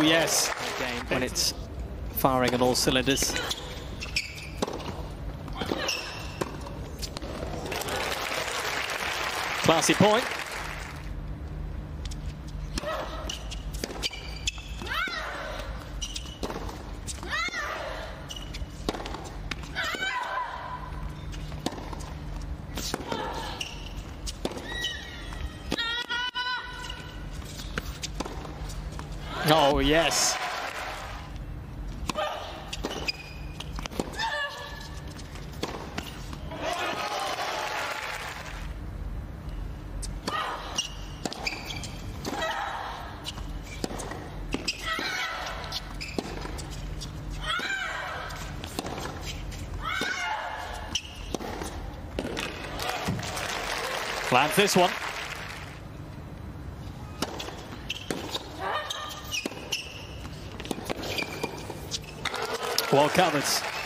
Oh, yes. Game when it's firing on all cylinders. Classy point. Oh, yes. Lands this one. Well covered.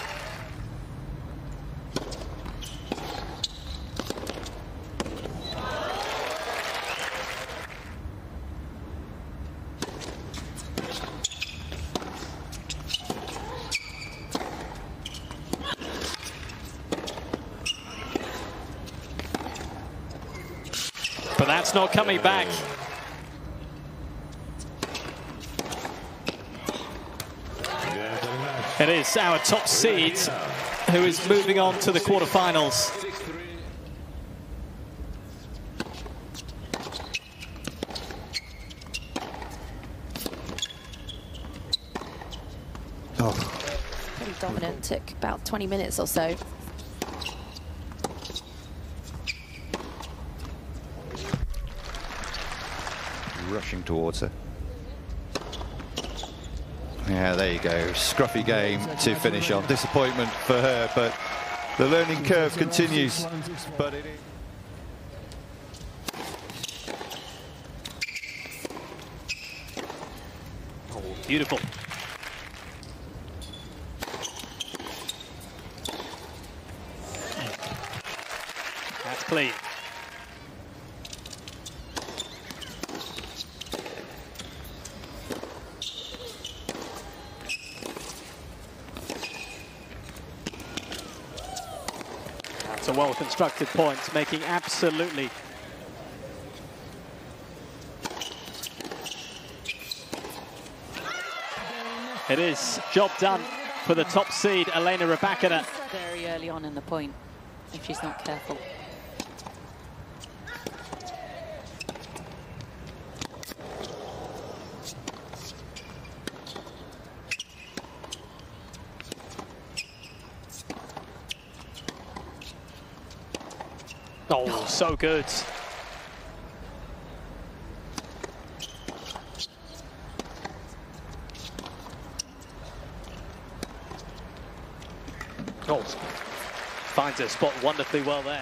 But that's not coming back. It is our top seed who is moving on to the quarterfinals. Pretty dominant, took about 20 minutes or so. Rushing towards her. Yeah, there you go. Scruffy game to finish on. Disappointment for her, but the learning curve continues. But it is. Oh, beautiful. That's clean. That's a well-constructed point, making absolutely. It is job done for the top seed, Elena Rybakina. Very early on in the point, if she's not careful. Oh, so good. Oh, finds her spot wonderfully well there.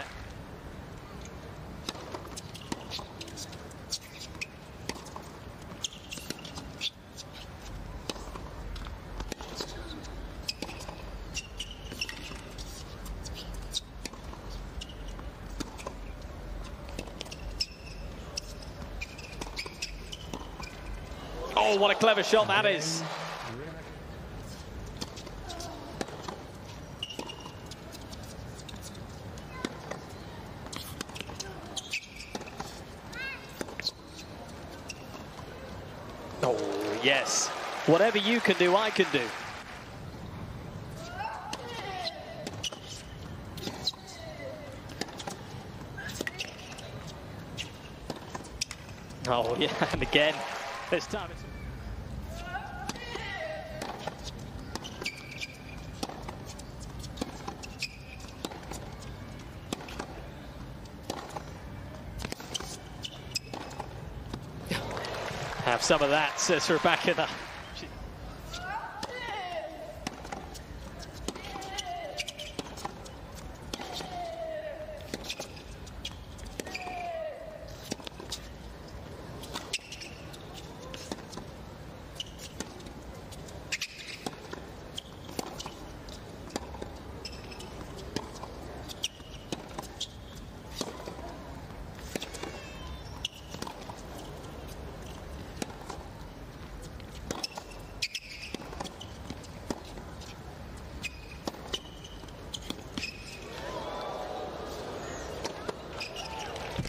Oh, what a clever shot that is. Oh, yes. Whatever you can do, I can do. Oh, yeah, and again, this time it's... Have some of that, says Rybakina.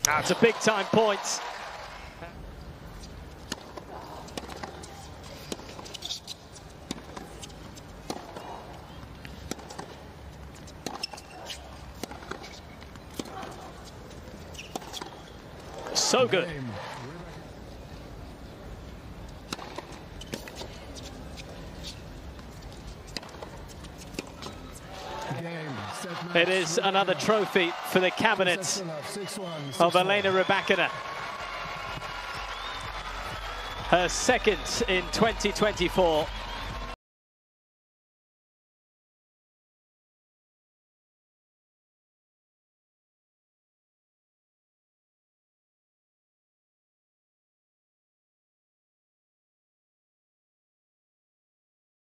That's a big-time point. So good. It is another trophy for the cabinet of Elena Rybakina. Her second in 2024.